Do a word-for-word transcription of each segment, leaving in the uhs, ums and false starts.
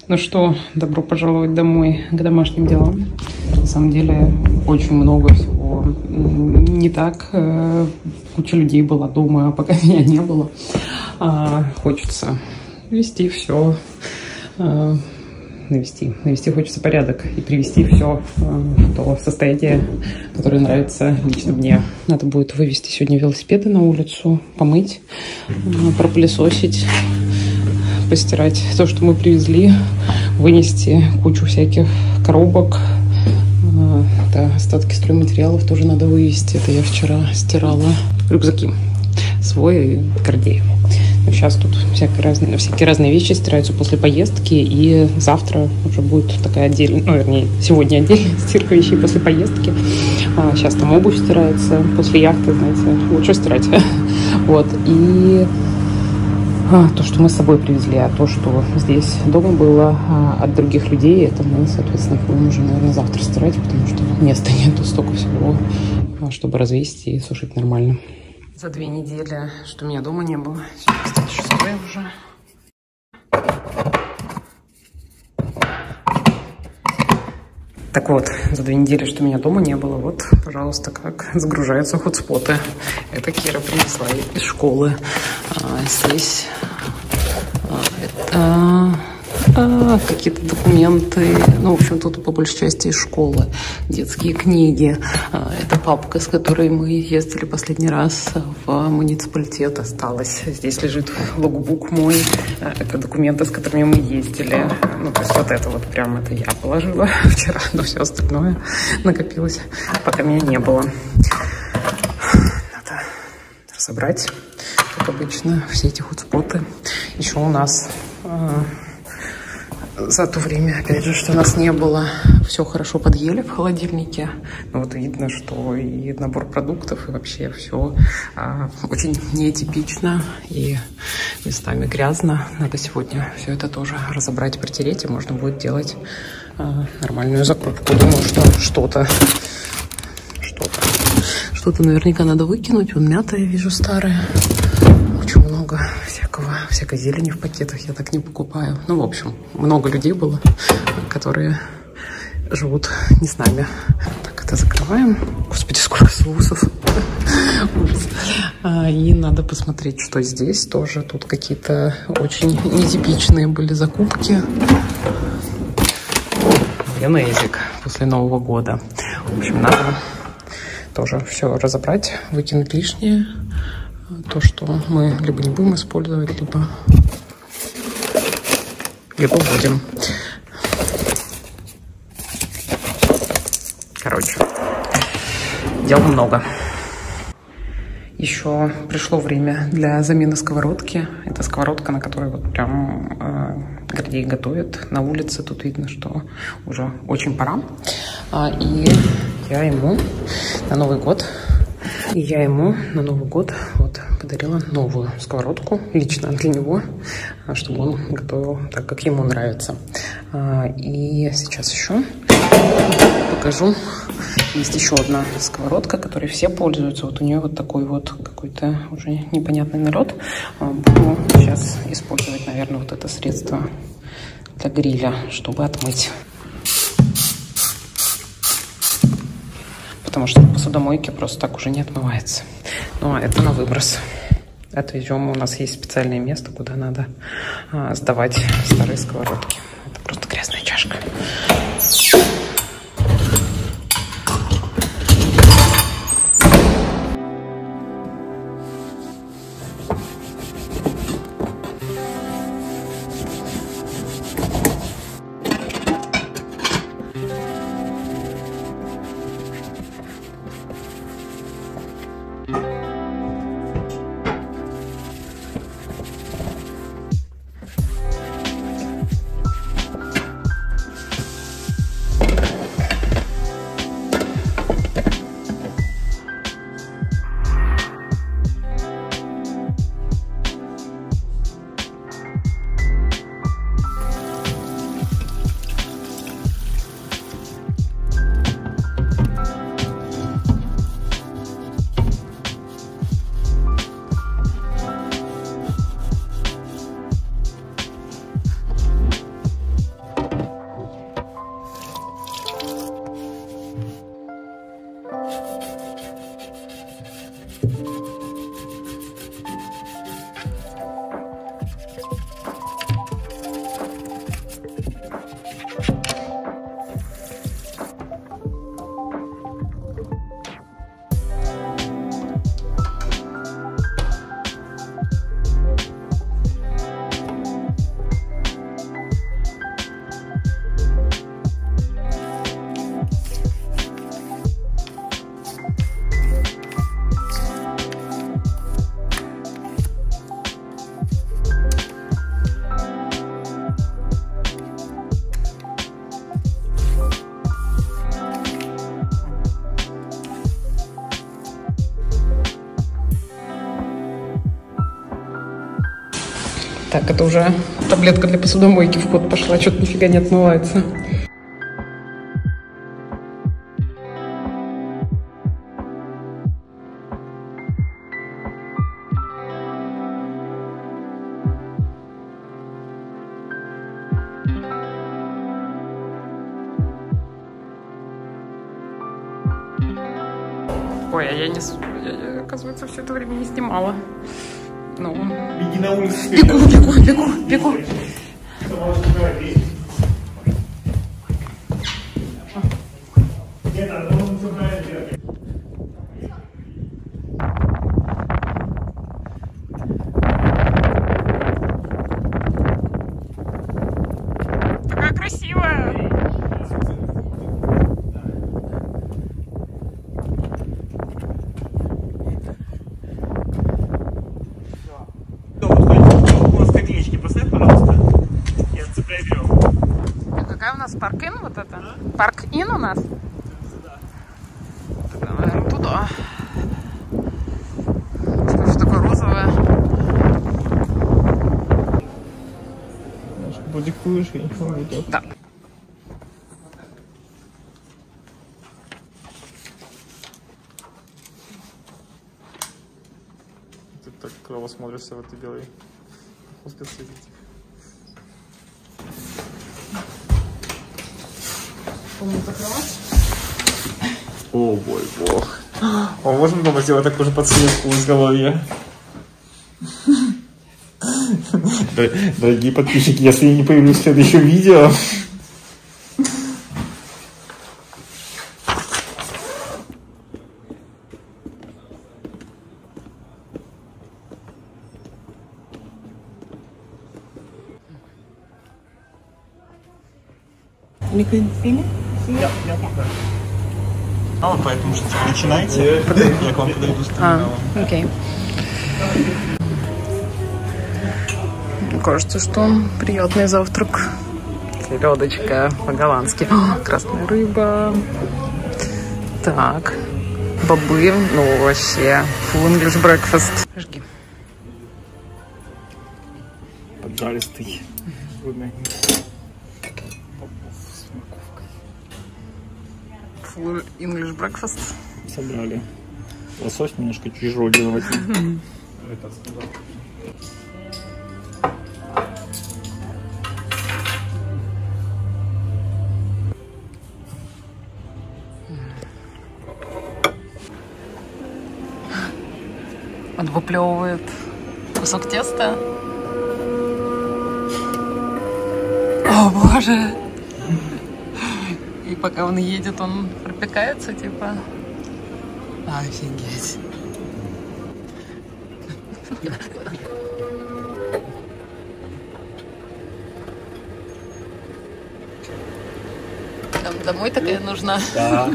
Ну что, добро пожаловать домой к домашним делам. На самом деле очень много всего не так. Куча людей была дома, пока меня не было. Хочется вести все, навести, навести хочется порядок и привести все в то состояние, которое нравится лично мне. Надо будет вывести сегодня велосипеды на улицу, помыть, пропылесосить, постирать то, что мы привезли, вынести кучу всяких коробок. Это остатки стройматериалов тоже надо вывести. Это я вчера стирала рюкзаки свой и Гордеев. Сейчас тут всякие разные, всякие разные вещи стираются после поездки, и завтра уже будет такая отдельная, ну, вернее, сегодня отдельная стирка вещей после поездки. А сейчас там обувь стирается после яхты, знаете, лучше стирать. Вот, и а, то, что мы с собой привезли, а то, что здесь дома было а, от других людей, это мы, соответственно, будем уже, наверное, завтра стирать, потому что места нету столько всего, чтобы развесить и сушить нормально. За две недели, что меня дома не было. Сегодня, кстати, шестое уже. Так вот, за две недели, что меня дома не было, вот, пожалуйста, как загружаются хотспоты. Это Кира принесла из школы. А, здесь а, это а, какие-то документы. Ну, в общем, тут по большей части из школы. Детские книги. А, это папка, с которой мы ездили последний раз в муниципалитет, осталась. Здесь лежит логбук мой. А, это документы, с которыми мы ездили. Ну, то есть вот это вот прям это я положила вчера, но все остальное накопилось, пока меня не было. Надо разобрать, как обычно, все эти хотспоты. Еще у нас э, за то время, опять же, что нас не было, все хорошо подъели в холодильнике. Но вот видно, что и набор продуктов, и вообще все э, очень нетипично и местами грязно. Надо сегодня все это тоже разобрать, протереть, и можно будет делать э, нормальную закупку. Думаю, что что-то, что-то, что-то наверняка надо выкинуть. Вон мята, я вижу, старая. Очень много всякого, всякой зелени в пакетах, я так не покупаю. Ну, в общем, много людей было, которые живут не с нами. Так, это закрываем. Господи, сколько соусов. И надо посмотреть, что здесь тоже. Тут какие-то очень нетипичные были закупки. Майонезик после Нового года. В общем, надо тоже все разобрать, выкинуть лишнее. То, что мы либо не будем использовать, либо, либо будем. Короче, дел много. Еще пришло время для замены сковородки. Это сковородка, на которой вот прям э, Гордей готовит на улице. Тут видно, что уже очень пора. А, и я ему на Новый год, и я ему на Новый год вот подарила новую сковородку лично для него, чтобы он готовил так, как ему нравится. А, и сейчас еще покажу. Есть еще одна сковородка, которой все пользуются. Вот у нее вот такой вот какой-то уже непонятный народ. Буду сейчас использовать, наверное, вот это средство для гриля, чтобы отмыть. Потому что в посудомойке просто так уже не отмывается. Ну, а это на выброс. Отвезем. У нас есть специальное место, куда надо а, сдавать старые сковородки. Это просто грязная чашка. Так, это уже таблетка для посудомойки в ход пошла, что-то нифига не отмывается. Ой, а я не... Я, оказывается, все это время не снимала. Ну... Беги на улицу. Бегу, бегу, бегу, бегу. Такая красивая. Какая у нас парк-ин вот это? А? Парк-ин у нас? Да. Тогда, наверное, туда. Что ж такое розовое? Продиктуешь, я не помню. Да. Ты так клево смотришься в этой белой спецсвете. О, бой, бог. О, можно дома сделать такую же подсветку в изголовье? Дорогие подписчики, если я не появлюсь в следующем видео... Liquid feeling? Ja, ja, да. А вот поэтому что начинайте, я к вам подойду с терминалом. А, окей. Мне кажется, что приятный завтрак. Селедочка по-голландски. О, красная рыба. Так. Бобы. Ну, вообще. Full English breakfast. Жги. Поджаристый. Full English breakfast. Собрали. Лосось немножко тяжелый делать. Он выплевывает кусок теста. О, боже! И пока он едет, он пропекается, типа. Офигеть. Нам домой такая нужна. Да.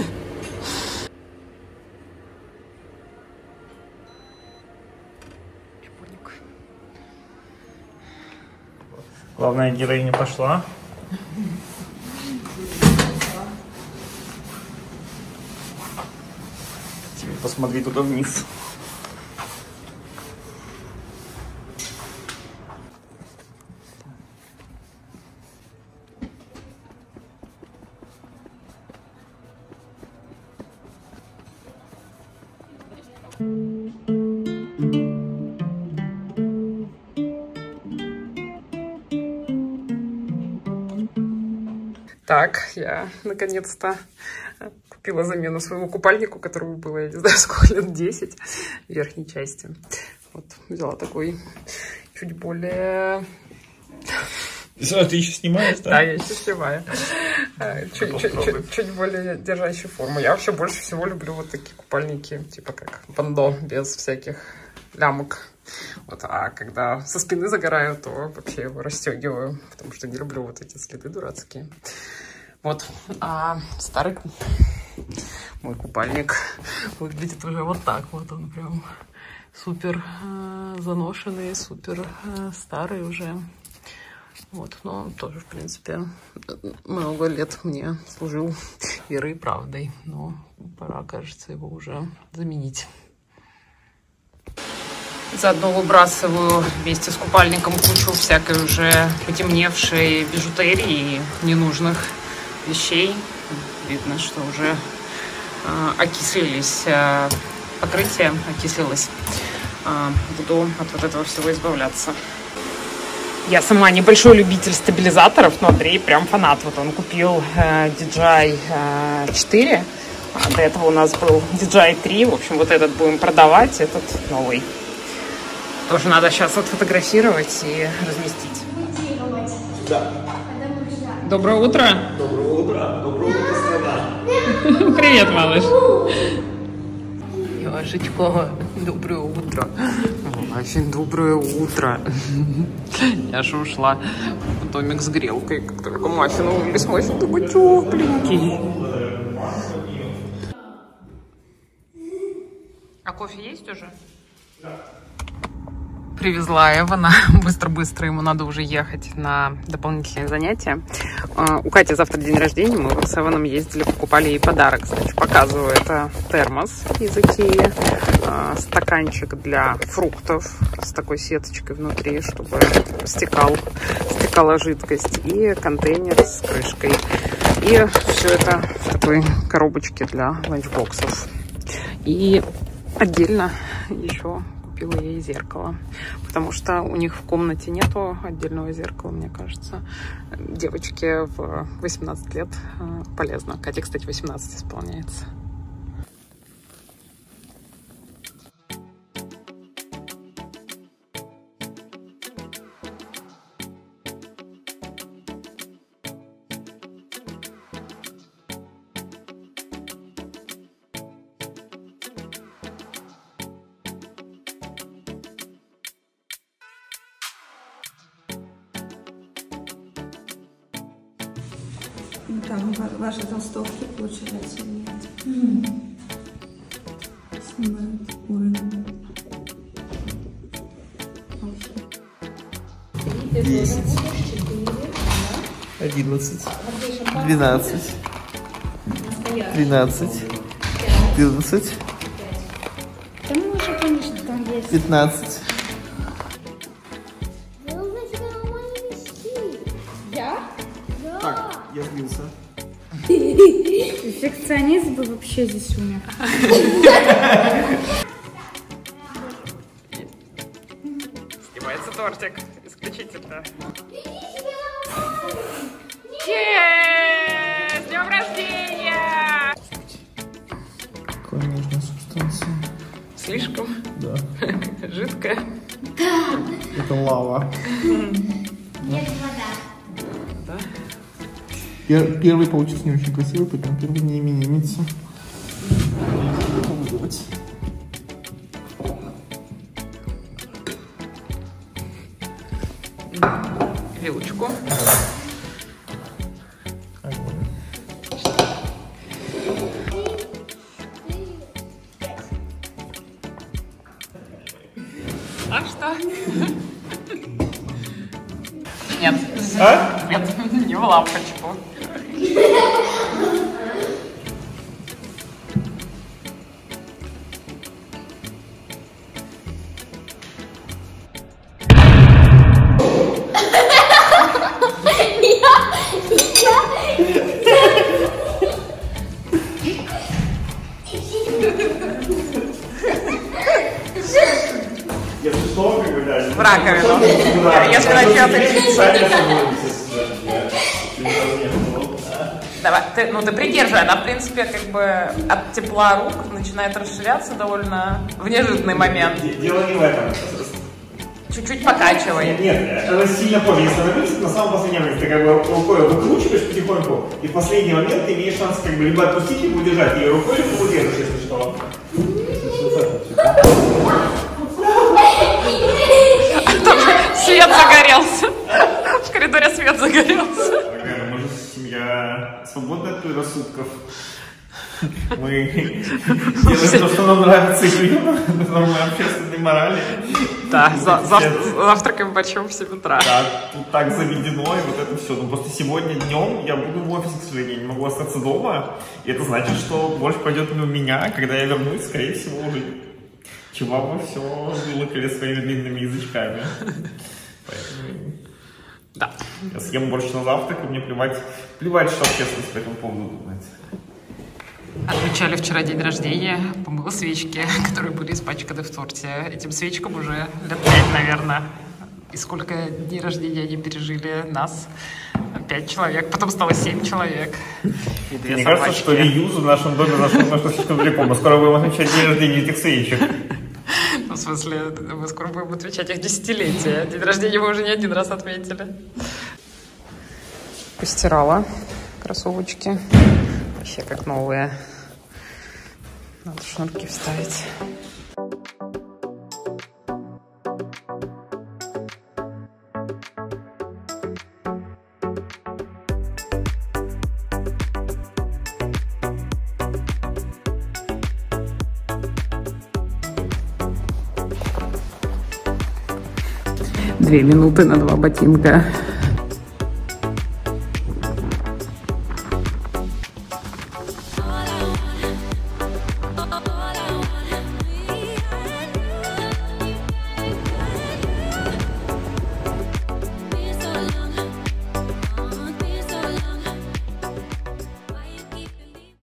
Главная героиня пошла. Теперь посмотри туда вниз. Так, я наконец-то купила замену своему купальнику, которому было, я не знаю, сколько лет, десять в верхней части. Вот, взяла такой чуть более... Что, ты еще снимаешь, да? Да, я еще снимаю. Чуть, чуть, чуть, чуть более держащую форму. Я вообще больше всего люблю вот такие купальники, типа как бандо, без всяких лямок. Вот, а когда со спины загораю, то вообще его расстегиваю, потому что не люблю вот эти следы дурацкие. Вот, а старый мой купальник выглядит уже вот так. Вот он прям супер э, заношенный, супер э, старый уже. Вот, но тоже, в принципе, много лет мне служил верой и правдой. Но пора, кажется, его уже заменить. Заодно выбрасываю вместе с купальником кучу всякой уже потемневшей бижутерии и ненужных вещей. Видно, что уже э, окислились э, покрытие, окислилось. Э, буду от вот этого всего избавляться. Я сама небольшой любитель стабилизаторов, но Андрей прям фанат. Вот он купил э, ди джей ай четыре, а до этого у нас был ди джей ай три. В общем, вот этот будем продавать, этот новый. Тоже надо сейчас отфотографировать и разместить. Да. Доброе утро. Доброе утро. Доброе утро, страна. Привет, малыш. Яшечка, доброе утро. Очень доброе утро. Я же ушла в домик с грелкой. Как только маффин уволились, маффин такой тепленький. А кофе есть уже? Да. Привезла Эвана. Быстро-быстро ему надо уже ехать на дополнительные занятия. У Кати завтра день рождения. Мы вот с Эваном ездили, покупали ей подарок. Значит, показываю. Это термос из Икеи. Стаканчик для фруктов с такой сеточкой внутри, чтобы стекал, стекала жидкость. И контейнер с крышкой. И все это в такой коробочке для ланчбоксов. И отдельно еще купила ей зеркало, потому что у них в комнате нету отдельного зеркала, мне кажется. Девочке в восемнадцать лет полезно. Кате, кстати, восемнадцать исполняется. Там ваши толстовки, получается, нет. Mm. Снимают уровень. Десять. Одиннадцать. Двенадцать. Тринадцать. Четырнадцать. Да мы уже поняли, что там есть. Пятнадцать. Так, я сбился. Перфекционист бы вообще здесь умер. Снимается тортик. Исключительно. С днем рождения! Какая нежная субстанция. Слишком? Да. Жидкая? Это лава. Нет, вода. Да? Первый получился не очень красивый, поэтому первый не именинница. Вилочку. А что? Нет. А? Нет, не в лампочку. В раковину. Если начнет лечиться. Давай, ты, ну ты придерживай, она в принципе как бы от тепла рук начинает расширяться довольно в неожиданный момент. Дело не в этом. Чуть-чуть покачивай. Нет, она сильно позже. Если она висит, на самом последнем моменте ты как бы рукой выкручиваешь потихоньку, и в последний момент ты имеешь шанс как бы либо отпустить, либо удержать ее рукой, либо удержишь, если что. Свет загорелся. В коридоре свет загорелся. Мы же семья свободная от предрассудков. Мы делаем то, что нам нравится, и живем на нормы общественной морали. Да, за, зав, завтракаем почем в семь утра. Да, тут так заведено, и вот это все. Ну просто сегодня днем я буду в офисе, к сожалению, не могу остаться дома. И это значит, что больше пойдет на меня, когда я вернусь, скорее всего, уже Чувак все вылокали своими длинными язычками. Поэтому... Да. Я съем борщ на завтрак, и мне плевать, плевать, что общественность по этому поводу думает. Отмечали вчера день рождения, помыла свечки, которые были испачканы в торте. Этим свечкам уже лет пять, наверное. И сколько дней рождения они пережили нас? Пять человек, потом стало семь человек. И две Мне собачки. кажется, что реюз в нашем доме зашел на слишком далеко. Мы скоро будем отмечать день рождения этих свечек. Ну, в смысле, мы скоро будем отвечать их десятилетие. День рождения мы уже не один раз отметили. Постирала кроссовочки. Вообще как новые. Надо шнурки вставить. Две минуты на два ботинка.